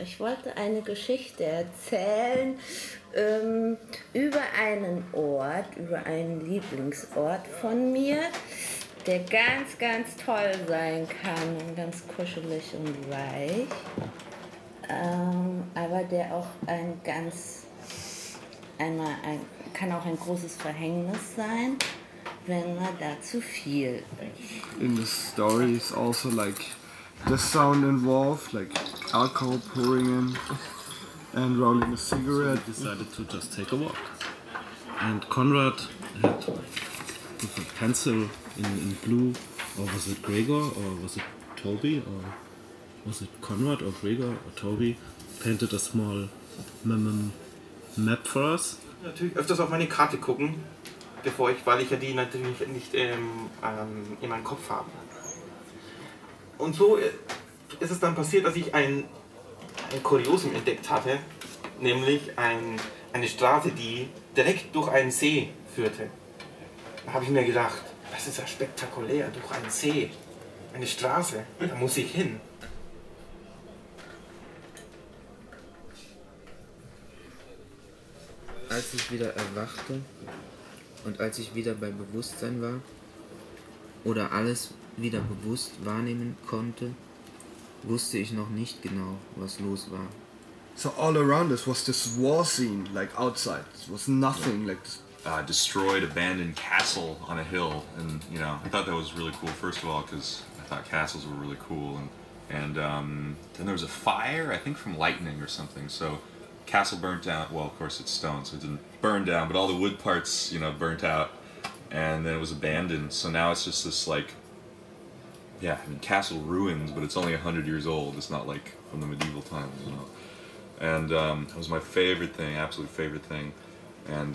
Ich wollte eine Geschichte erzählen über einen Ort, über einen Lieblingsort von mir, der ganz, ganz toll sein kann und ganz kuschelig und weich, aber der auch kann auch ein großes Verhängnis sein, wenn man da zu viel ist. In the story is also like the sound involved, like alcohol pouring in and rolling a cigarette. So we decided to just take a walk. And Conrad had with a pencil in blue, or was it Gregor, or was it Toby, or was it Conrad or Gregor or Toby, painted a small map for us. Natürlich öfters auf meine Karte gucken, weil ich ja die natürlich nicht in meinem Kopf habe. Und so ist es dann passiert, dass ich ein Kuriosum entdeckt hatte, nämlich eine Straße, die direkt durch einen See führte. Da habe ich mir gedacht, das ist ja spektakulär, durch einen See, eine Straße, da muss ich hin. Als ich wieder erwachte und als ich wieder bei Bewusstsein war oder alles wieder bewusst wahrnehmen konnte, wusste ich noch nicht genau, was los war. So all around us was this war scene, like outside. It was nothing like this. Destroyed, abandoned castle on a hill, and you know, I thought that was really cool. First of all, because I thought castles were really cool, and then there was a fire, I think from lightning or something. So castle burnt down. Well, of course it's stone, so it didn't burn down, but all the wood parts, you know, burnt out, and then it was abandoned. So now it's just this like, yeah, I mean, castle ruins, but it's only 100 years old. It's not like from the medieval times, you know. And it was my favorite thing, absolute favorite thing, and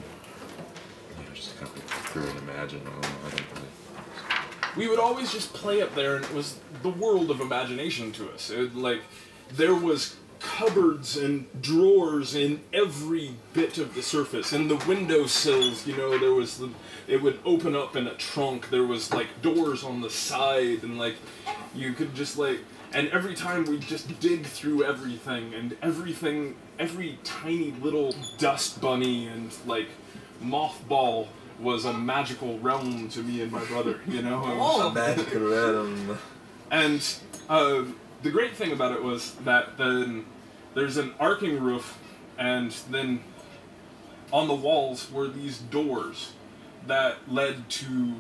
just kind of look through and imagine. I don't really. We would always just play up there, and it was the world of imagination to us. There was cupboards and drawers in every bit of the surface. In the windowsills, you know, it would open up in a trunk. There was like doors on the side, and like you could just like. And every time we'd just dig through everything, and every tiny little dust bunny and like mothball was a magical realm to me and my brother, you know? Oh, magical realm. And the great thing about it was that then there's an arcing roof, and then on the walls were these doors that led to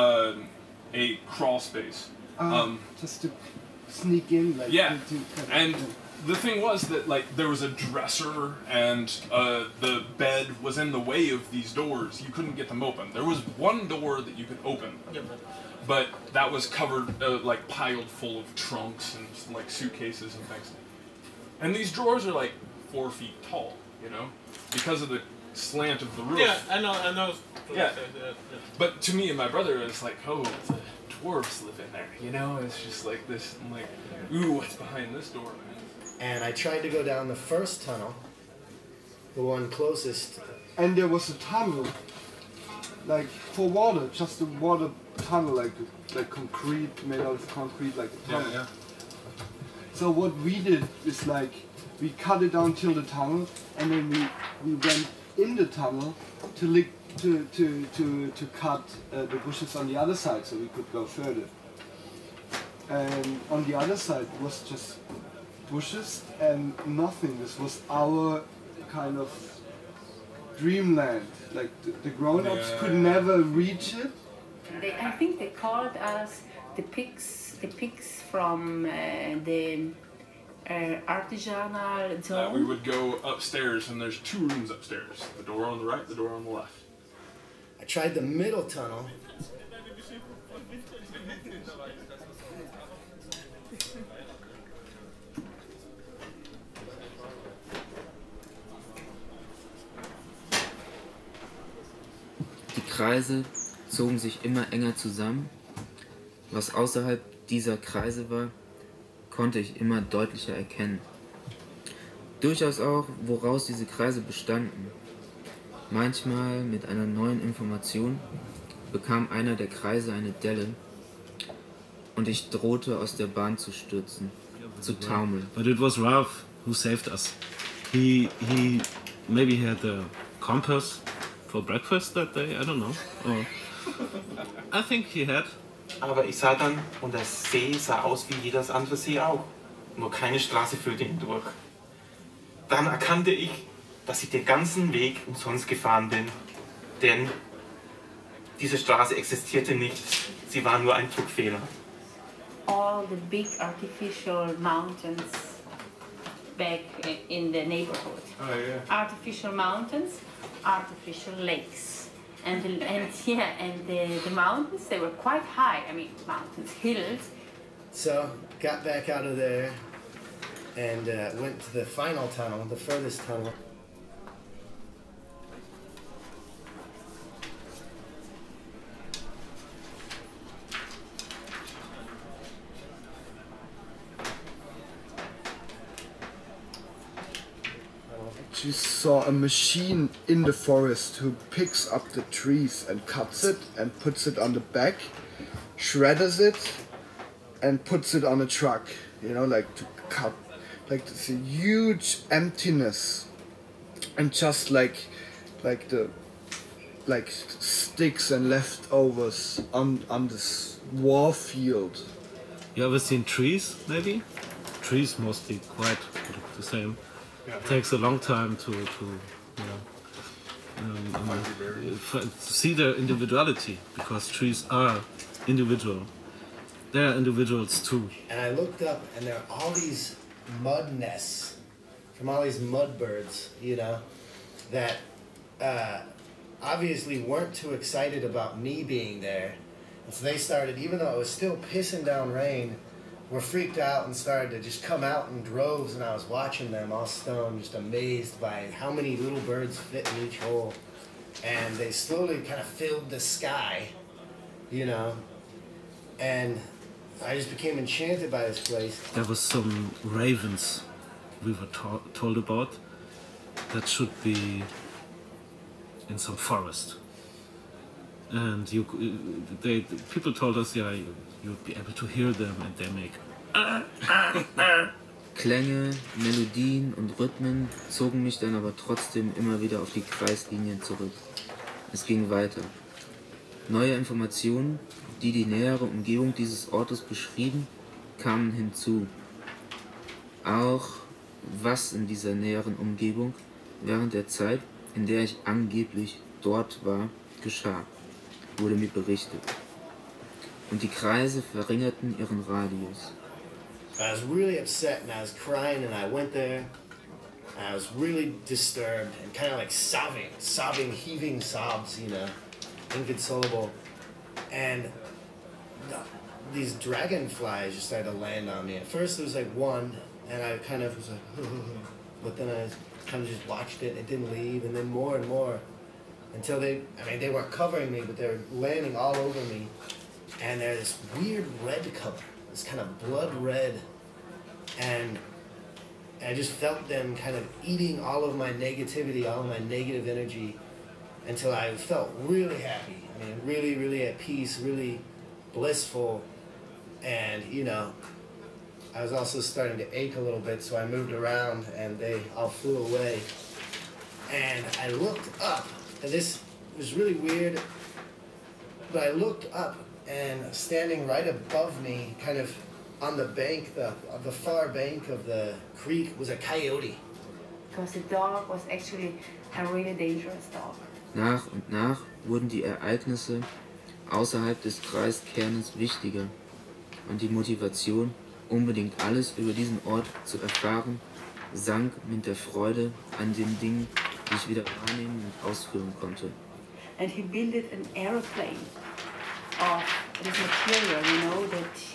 a crawl space. Just to sneak in, like yeah, and the thing was that like there was a dresser, and the bed was in the way of these doors. You couldn't get them open. There was one door that you could open, but that was covered, like piled full of trunks and like suitcases and things. And these drawers are like 4 feet tall, you know, because of the slant of the roof. Yeah, I know. Yeah, but to me and my brother, it's like, oh, the dwarves live in there, you know? It's just like this, I'm like, ooh, what's behind this door, man? And I tried to go down the first tunnel, the one closest. And there was a tunnel, like for water, just a water tunnel, like concrete, made out of concrete, like a tunnel. Yeah. So what we did is like, we cut it down till the tunnel, and then we went in the tunnel to cut the bushes on the other side, so we could go further. And on the other side was just bushes and nothing. This was our kind of dreamland. Like the grown-ups could never reach it. I think they called us the pigs from the artisanal zone. We would go upstairs, and there's 2 rooms upstairs. The door on the right, the door on the left. I tried the middle tunnel. Die Kreise zogen sich immer enger zusammen. Was außerhalb dieser Kreise war, konnte ich immer deutlicher erkennen. Durchaus auch, woraus diese Kreise bestanden. Manchmal mit einer neuen Information bekam einer der Kreise eine Delle und ich drohte aus der Bahn zu stürzen, zu taumeln. But it was rough. who saved us. He maybe had a compass for breakfast that day. I don't know. Or I think he had. Aber ich sah dann, und der See sah aus wie jedes andere See auch. Nur keine Straße führte ihn durch. Dann erkannte ich, dass ich den ganzen Weg umsonst gefahren bin. Denn diese Straße existierte nicht. Sie war nur ein Druckfehler. All the big artificial mountains back in the neighborhood. Oh, yeah. Artificial mountains, artificial lakes. And the mountains, they were quite high. I mean, mountains, hills. So, got back out of there and went to the final tunnel, the furthest tunnel. She saw a machine in the forest who picks up the trees and cuts it and puts it on the back, shreds it and puts it on a truck, you know, like to cut, like this huge emptiness and just like sticks and leftovers on this war field. You ever seen trees, maybe? Trees mostly quite the same. Yeah. It takes a long time to see their individuality, because trees are individual. They are individuals too. And I looked up, and there are all these mud nests from all these mud birds, you know, that obviously weren't too excited about me being there. And so they started, even though it was still pissing down rain, were freaked out and started to just come out in droves, and I was watching them all stoned, just amazed by how many little birds fit in each hole. And they slowly kind of filled the sky, you know, and I just became enchanted by this place. There was some ravens we were told about that should be in some forest. And people told us, yeah, you'd be able to hear them, and they make. Klänge, Melodien und Rhythmen zogen mich dann aber trotzdem immer wieder auf die Kreislinien zurück. Es ging weiter. Neue Informationen, die die nähere Umgebung dieses Ortes beschrieben, kamen hinzu. Auch was in dieser näheren Umgebung während der Zeit, in der ich angeblich dort war, geschah, wurde mir berichtet. Und die Kreise verringerten ihren Radius. I was really upset and I was crying, and I went there and I was really disturbed and kind of like sobbing, heaving sobs, you know, inconsolable. And these dragonflies just started to land on me. At first it was like one, and I kind of was like, but then I kind of just watched it, and it didn't leave, and then more and more, until they weren't covering me, but they were landing all over me. And they're this weird red color, this kind of blood red, and I just felt them kind of eating all of my negativity, all of my negative energy, until I felt really happy. I mean, really, really at peace, really blissful, and, you know, I was also starting to ache a little bit, so I moved around, and they all flew away. And I looked up, and this was really weird, but I looked up, and standing right above me, kind of on the bank, the far bank of the creek, was a coyote. Because the dog was actually a really dangerous dog. Nach und nach wurden die Ereignisse außerhalb des Kreiskernes wichtiger und die Motivation, unbedingt alles über diesen Ort zu erfahren, sank mit der Freude an den Dingen, die ich wieder wahrnehmen und ausführen konnte. And he built an aeroplane of this material, you know,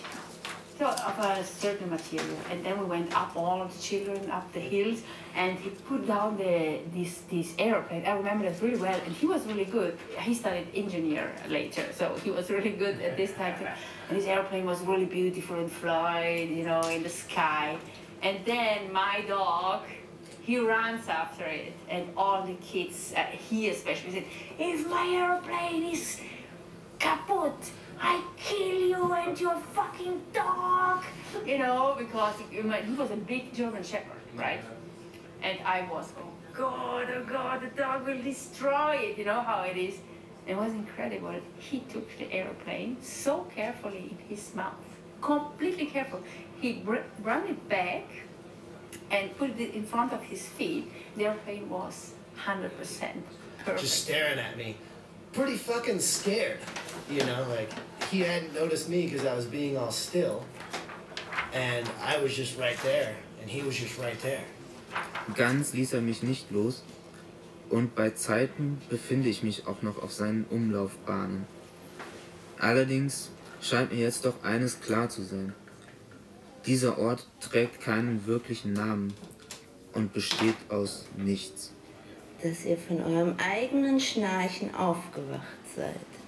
of a certain material. And then we went up, all of the children, up the hills, and he put down this airplane. I remember that really well, and he was really good. He studied engineer later, so he was really good at this type of, and his airplane was really beautiful and flying, you know, in the sky. And then my dog, he runs after it, and all the kids, he especially said, if my airplane is kaput, I kill you and your fucking dog, you know, because he was a big German Shepherd. right? And I was, oh God, the dog will destroy it. You know how it is. It was incredible. He took the airplane so carefully in his mouth, completely careful. He brought it back and put it in front of his feet. The airplane was 100% perfect. Just staring at me, pretty fucking scared. You know, like he hadn't noticed me because I was being all still, and I was just right there, and he was just right there. Ganz ließ er mich nicht los und bei Zeiten befinde ich mich auch noch auf seinen Umlaufbahnen. Allerdings scheint mir jetzt doch eines klar zu sein. Dieser Ort trägt keinen wirklichen Namen und besteht aus nichts. Dass ihr von eurem eigenen Schnarchen aufgewacht seid.